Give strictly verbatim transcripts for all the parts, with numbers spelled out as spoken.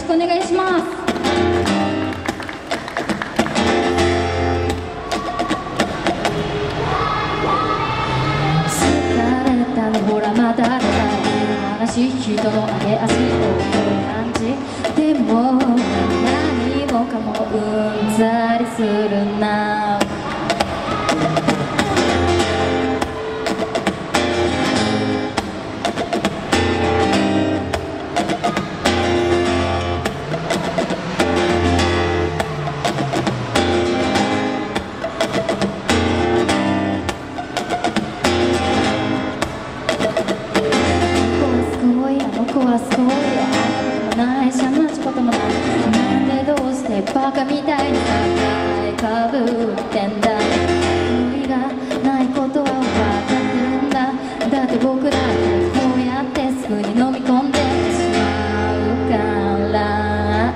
くお願いします。疲れたのほらまただ話、人の上げ足を感じ、でも何もかもうんざりするな。バカみたいに抱えかぶってんだ。無理がないことは分かってるんだ。だって僕だってこうやってすぐに飲み込んでしまうから。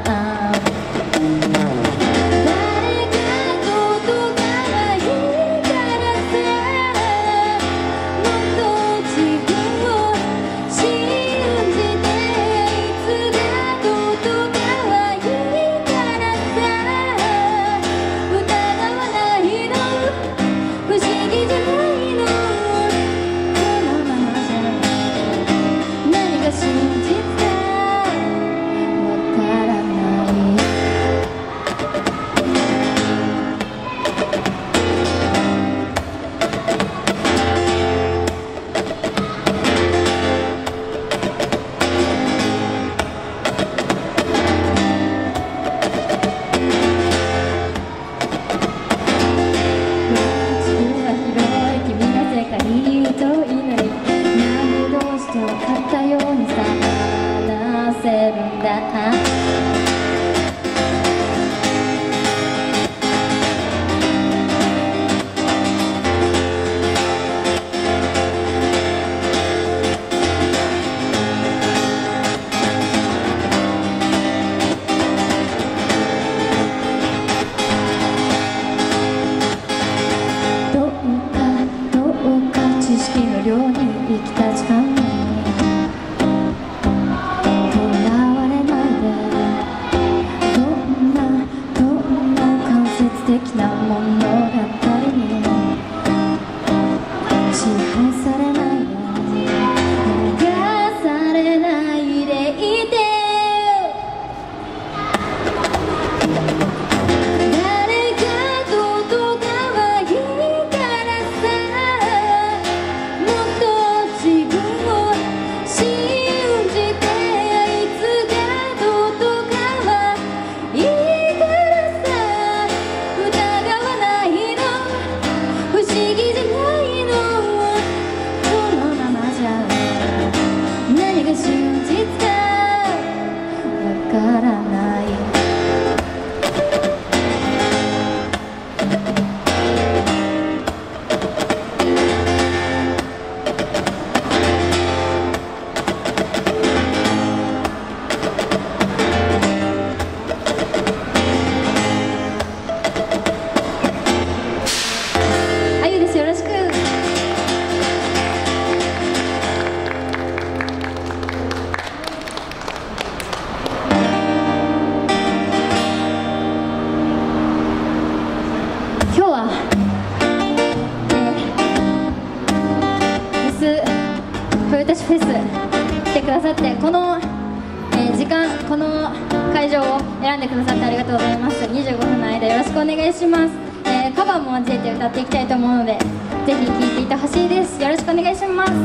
フェス来てくださって、この、えー、時間、この会場を選んでくださってありがとうございます。にじゅうごふんの間よろしくお願いします。えー、カバーも交えて歌っていきたいと思うので、ぜひ聴いていてほしいです。よろしくお願いします。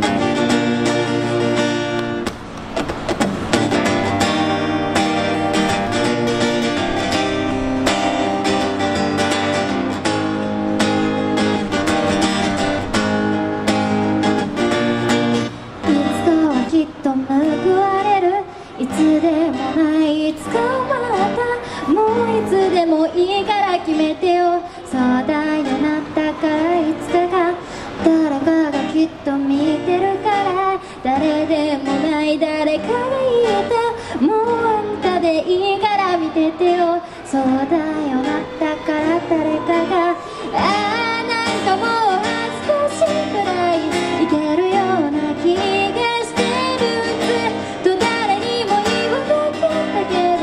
いつでもないいつかまたもういつでもいいから決めてよ。そうだよなったからいつかが誰かがきっと見てるから、誰でもない誰かが言えたもうあんたでいいから見ててよ。そうだよなったから誰かがああなんかもう恥ずかしいくらいいけるような気がしてるんずと誰にも言わなかったけど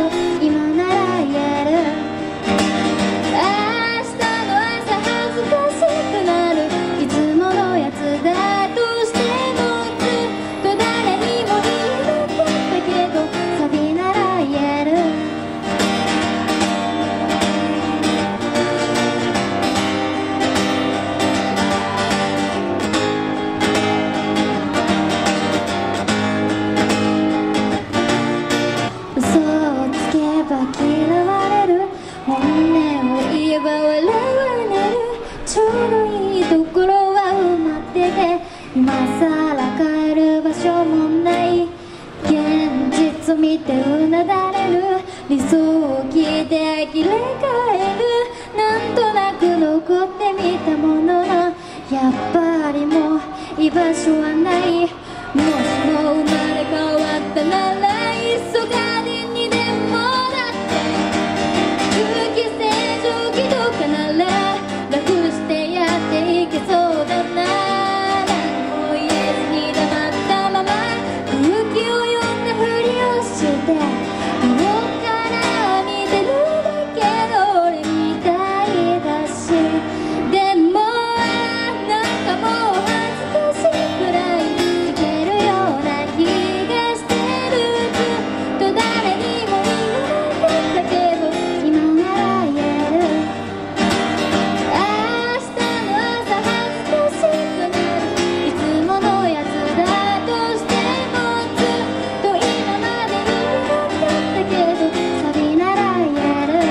るなんとなく残ってみたもののやっぱりもう居場所はない。もしも生まれ変わったならいっそガーデンにでもなって空気清浄機とかなら楽してやっていけそうだな。何も言えずに黙ったまま空気を読んだふりをして遠くから見てるだけの俺みたいだし、でもなんかもう恥ずかしいくらいいけるような気がしてる。ずっと誰にも言わなかったけど今なら言える。明日の朝恥ずかしくなるいつものやつだとしてもずっと今まで言わなかったけどサビなら言える。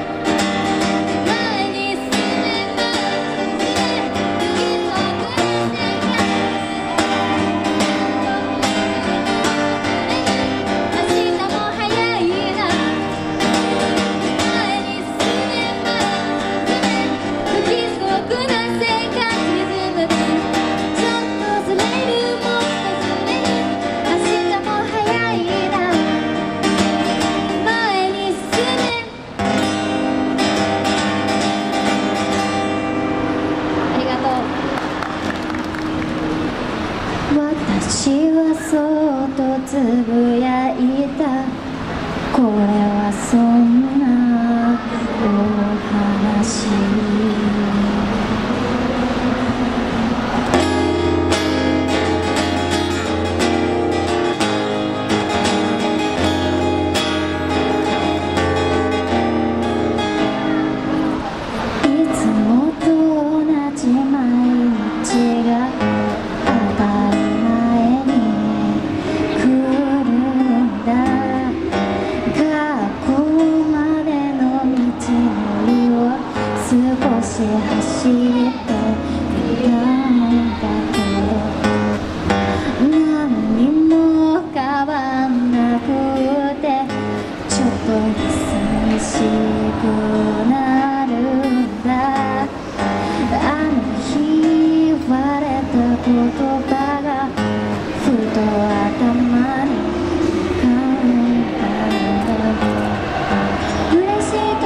前に進めば進め不規則な世界明日も早いな前に進めば進め不規則な世界進むちょっとずれるもっとずれる明日も早いな前に進めば進め不規則な世界進むちょっとずれるもっとずれる明日も早いなありがとう。私はそうとつぶやいた。これはそんなお話。いつもと同じ毎日が当たり前に来るんだ。学校までの道のりを少し走ってみたんだけど何にも変わんなくてちょっと寂しくなるんだ。あの日言われた言葉がふと頭に浮かんだんだ。嬉しい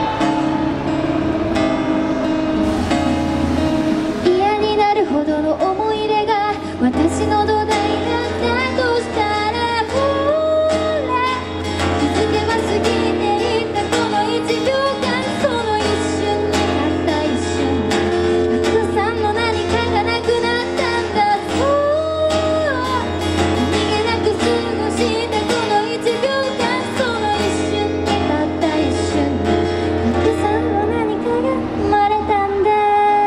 と嫌になるほどの思い出が私の土台だったとしたらほら気づけば過ぎていったこのいちびょうかんその一瞬にたった一瞬たくさんの何かがなくなったんだ。そう逃げなく過ごしたこのいちびょうかんその一瞬にたった一瞬たくさんの何かが生まれたんだ。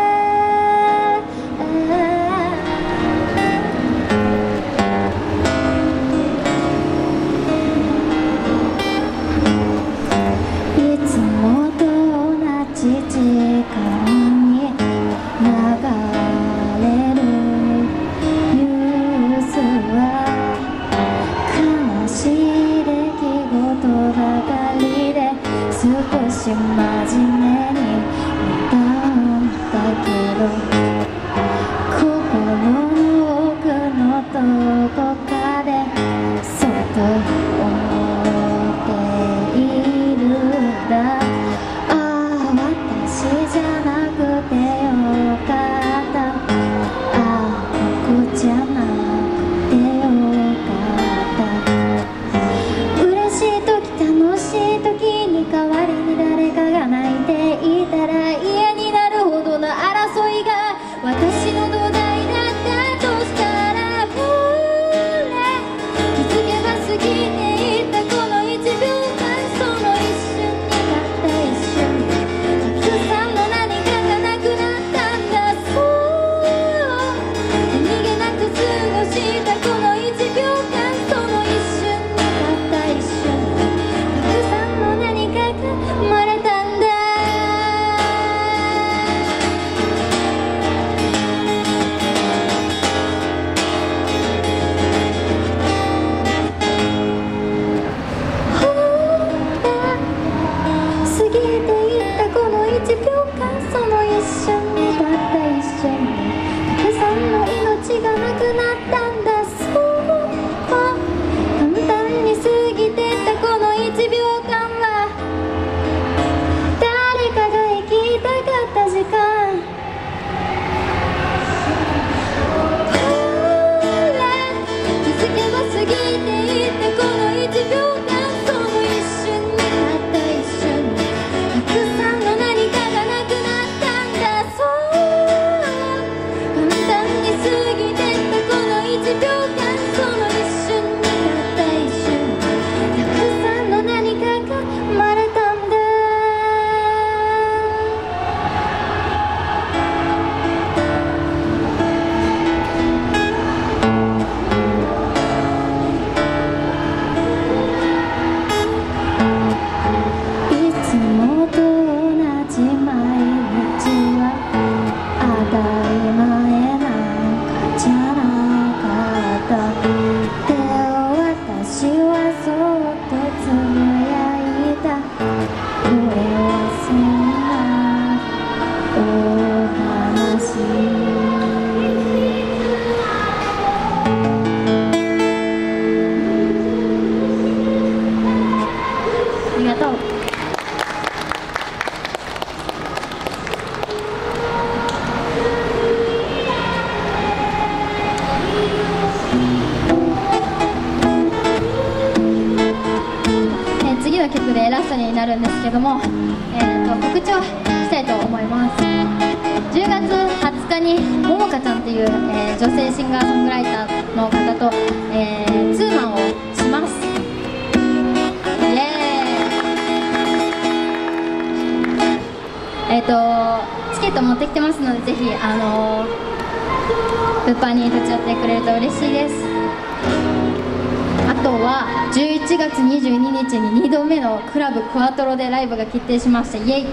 いつもと同じ時間に流れるニュースは悲しい出来事ばかりで少し真面目に見たんだけど心の奥のどこかでそっと思っているんだ。ああ私じゃなくてよかった。ああ僕じゃなくてよかった。嬉しい時楽しい時に代わりに誰かが泣いていたら嫌になるほどの争いが私の土台だったとしたらほらちびょうかんその一瞬にたった一瞬にたくさんの命がなくなったんだ。そう簡単に過ぎてったこのいちびょうかんは誰かが生きたかった時間。ほら気づけば過ぎていったこのいちびょうかん、その一瞬にたった一瞬にたくさんの何かがなくなったんだ。そう簡単に過ぎてったこのいちびょうかん、その一瞬にたった一瞬にたくさんの何かが生まれたんだ。いつもと同じ毎日は当たり前なんかじゃなかった。で私はそっとつぶやいた。これはそんなお話。ありがとう。えー次の曲でラストになるんですけども、えー、と告知をしたいと思います。じゅうがつはつかにももかちゃんっていう、えー女性シンガーソングライターの方と、えーツーマンをします。イエーイ。えっ、とチケット持ってきてますので、ぜひあのー物販に立ち寄ってくれると嬉しいです。あとはじゅういちがつにじゅうににちににどめのクラブクワトロでライブが決定しました。イエイ。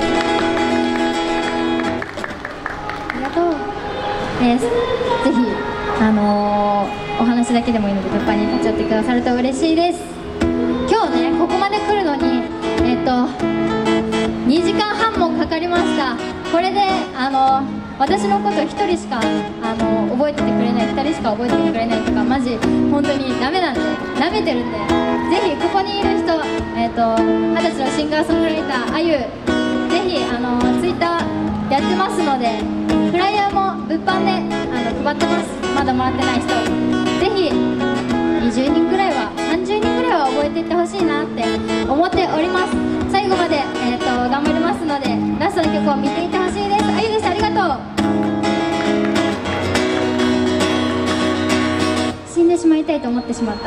ありがとう。えーぜひあのーお話だけでもいいので物販に立ち寄ってくださると嬉しいです。今日ねここまで来るのにえっ、とにじかんはんもかかりました。これであの私のことひとりしかあの覚えててくれない、ふたりしか覚えててくれないとかマジ本当にダメなんで、舐めてるんで、ぜひここにいる人、えっ、と二十歳のシンガーソングライターあゆ、ぜひあのツイッターやってますので、フライヤーも物販であの配ってます。まだもらってない人、ぜひにじゅうにんくらいはさんじゅうにんくらいは覚えていってほしいなって思っております。最後まで、えー、と頑張りますのでラストの曲を見ていってほしいです。あゆでした。ありがとう。死んでしまいたいと思ってしまった。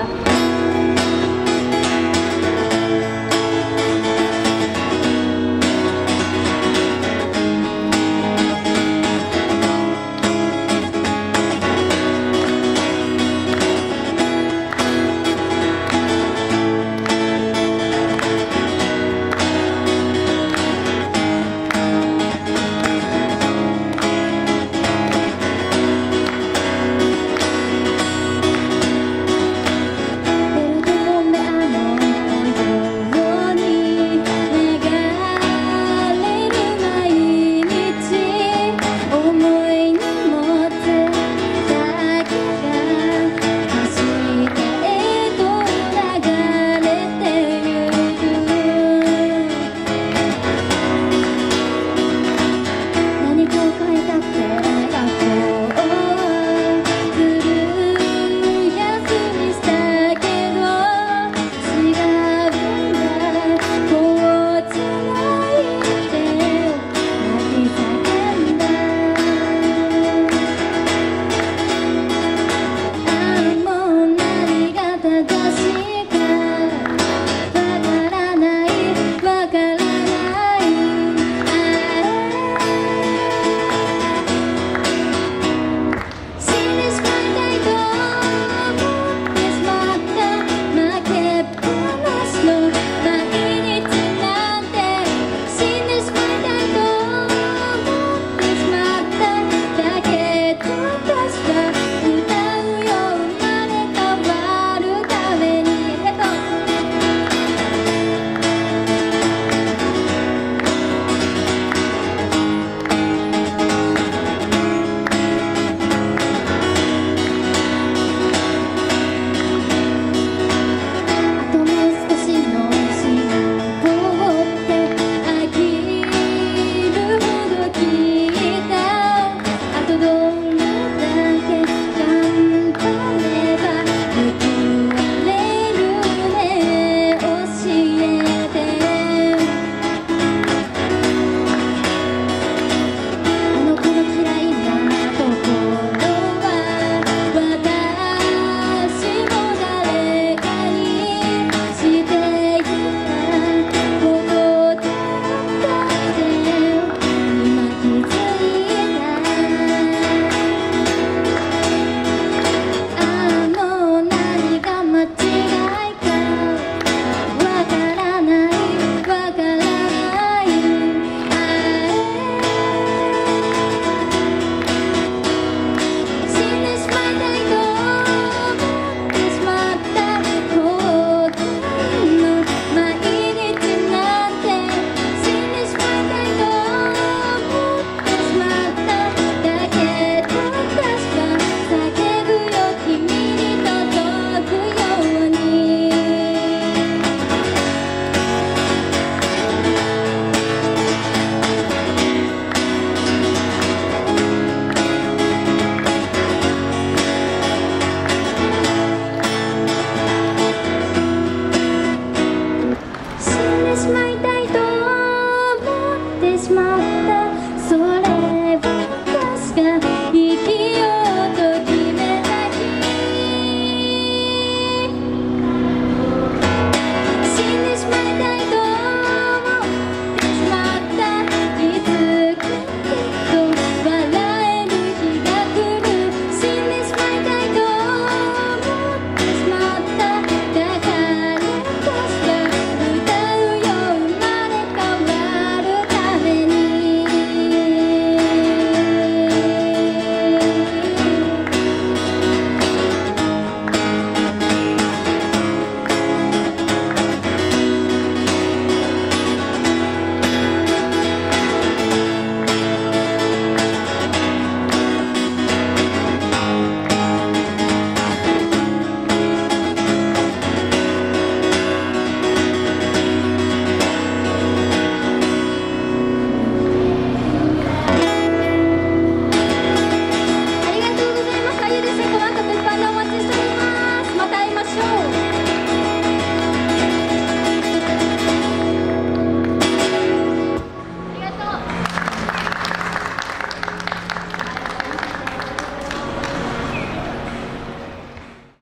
てしまった。それ